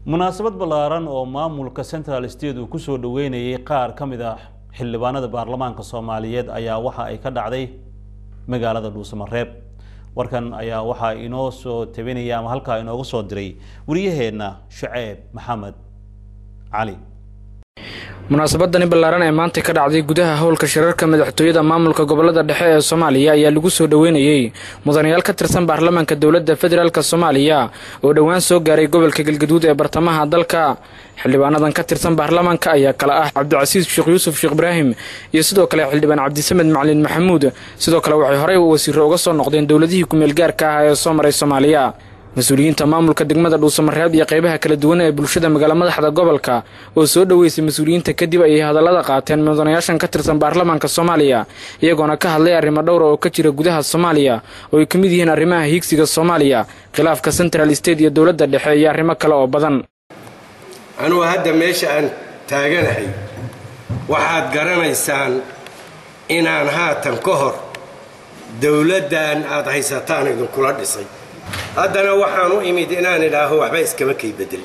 munaasabad ballaaran oo maamulka Central State uu ku soo dhaweynayay qaar ka mid ah xildhibaanada baarlamaanka Soomaaliyeed ayaa waxa ay ka dhacday magaalada Dhuusamareeb warkan ayaa waxa inoo soo tabinaya ama halka inoogu soo diray wariyaheena Shucayb Maxamed Ali munaasabadani ballaaran ee maanta ka dhacday gudaha howlka shirarka madaxtooyada maamulka gobolada dhexe ee Soomaaliya ayaa lagu soo dhaweynayay mudanayaal ka tirsan baarlamaanka dawladda federaalka Soomaaliya oo dhawaan soo gaaray gobolka Galgaduud ee bartamaha dalka xildhibaanadan ka tirsan baarlamaanka ayaa kala ah Cabdicasiis Sheekh Yuusuf Sheekh Ibraahim iyo sidoo kale xildhibaan Cabdisamed Macalin Maxamuud sidoo kale waxay horey wasiiro uga soo noqdeen dawladihii ku meel gaarka ah ee soo maray Soomaaliya مسؤولينta maamulka degmada Dhuusamareeb iyo qaybaha kala duwan ee bulshada magaalada madaxda gobolka oo soo dhaweysay mas'uuliyiinta kadib ay hadalada qaateen mudanayaashan ka tirsan baarlamaanka Soomaaliya iyagoona ka hadlay arrimo dhowr oo ka jira gudaha Soomaaliya oo ay kamid yihiin arrimaha higsiga Soomaaliya khilaafka Central State iyo dawladda dhexe iyo arrimo kale oo badan anu hadda meesha aan taaganahay waxaad garanaysaan inaan haatan ka hor dawladdan aad haysataan idin kula dhisay haddana waxaan u imid inaan ilaaho waxba iskama kay bedel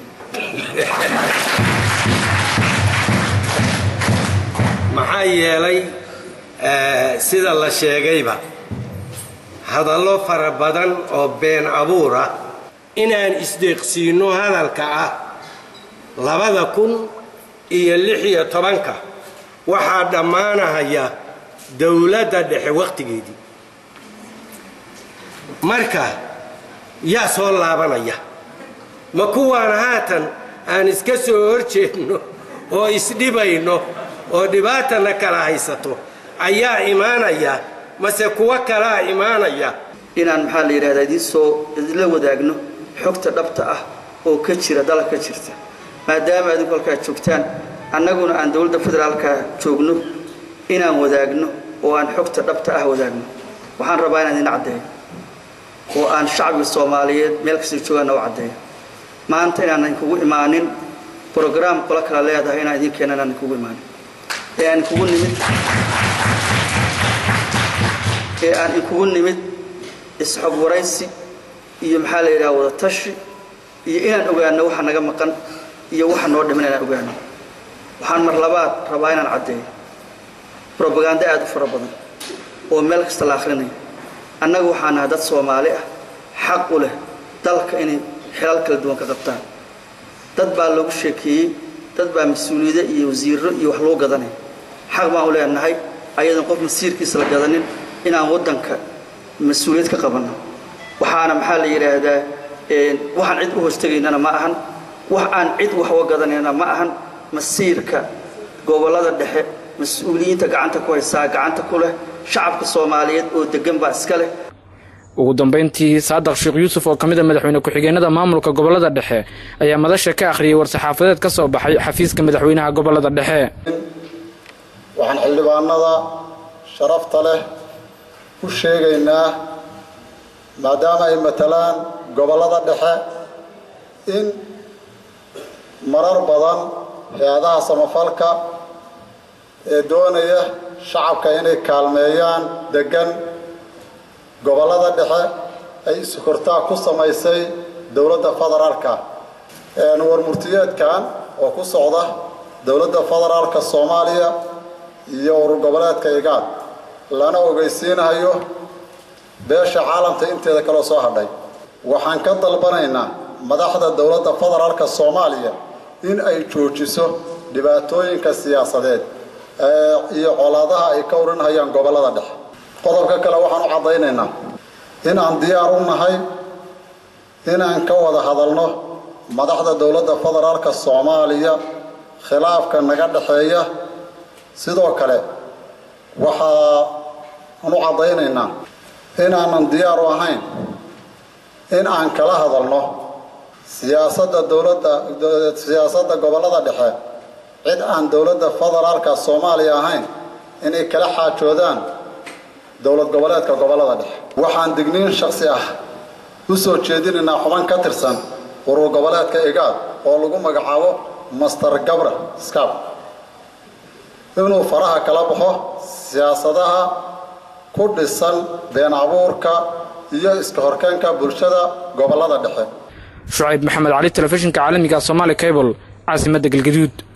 maxaa yeelay sida la sheegayba hadallo fara badan oo been abuur ah inaan isdeeqsiino hadalka ah 2016 waxaa dhammaanaya dawladda dhexe waqtigeedii marka yaa soo laabanaya ma kuwaan haatan aan iska soo horjeedno oo isdhibayno oo dhibaatana kala haysato ayaa imaanaya mase kuwa kala imaanaya inaan maxaa la yiraahdaa idin la wadaagno xogta dhabta ah oo ka jira dalka jirta maadaama aad halka joogtaan annaguna aan dawladda federaalka joogno inaan wadaagno oo aan xogta dhabta ah wadaagno waxaan rabaa inaan idin caddeeyo oo aan shacabka Soomaaliyeed meel kasta joogaan oo cadeeyo maanta inaan kugu imaanin program kala kala leedahay inaan idin keenan kugu imaanin aan kugu nimid isxog waraysi iyo maxaa la yiraahdaa wada tashi iyo inaan ogaano waxa naga maqan iyo waxa noo dhiman inaan ogaano waxaan mar labaad rabaa inaan cadeeyo propaganda aad u fara badan oo meel kasta la akhrinayo annagu waxaan dad Soomaali ah xaq u leh dalka inay xilal kala duwan ka qabtaan dad baa lagu sheekiyay dad baa mas'uuliyada iyo wasiiro iyo wax loo gadanay xaq ma u leenahay ayadan qof masiirkiisa la gadanin inaan wadanka mas'uuliyad ka qabano waxaana maxaa la yiraahdaa waxaan cid u hoostageynana ma ahan wax aan cid wax uga gadanayna ma ahan masiirka gobolada dhexe mas'uuliyiinta gacanta ku haysa gacanta ku leh shacabka Soomaaliyeed oo degan baa iska leh ugu dambeyntii Saadaq Sheekh Yuusuf oo kamid ah madaxweyne ku-xigeenada maamulka gobolada dhexe ayaa madasha ka akhriyay war-saxaafadeed ka soo baxay xafiiska madaxweynaha gobolada dhexe waxaan xildhibaanada sharafta leh u sheegaynaa maadaama ay matalaan gobolada dhexe in marar badan hay'adaha samafalka ee doonaya shacabka inay kaalmeeyaan degan gobolada dhexe ay iskortaa ku samaysay dawladda federaalka warmurtiyeedkan oo ku socda dawladda federaalka Soomaaliya iyo urur goboleedka IGAD lana ogeysiinayo beesha caalamka inteeda kala soo hadhay waxaan ka dalbanaynaa madaxda dawladda federaalka Soomaaliya in ay joojiso dhibaatooyinka siyaasadeed iyo colaadaha ay ka waranayaan gobolada dhexe qodobka kale waxaan u cadeynaynaa in aan diyaar u nahay in aan ka wada hadalno madaxda dawladda federaalka Soomaaliya khilaafka naga dhaxeeya sidoo kale waxaan u cadeynaynaa in aan diyaar u ahayn in aan kala hadalno siyaasadda gobolada dhexe cid aan dawladda federaalka Soomaaliya ahayn inay kala xaajoodaan dawlad goboleedka gobolada dhexe waxaan digniin shakhsi ah u soo jeedinaynaa xuban ka tirsan urur goboleedka IGAD oo lagu magacaabo Master Gabra Skab inuu faraha kala baxo siyaasadaha ku dhisan been abuurka iyo iska horkeenka bulshada gobolada dhexe شعيب محمد علي تلفزيون كعالمي كصومالي كيبل عاصمة الجلجدود.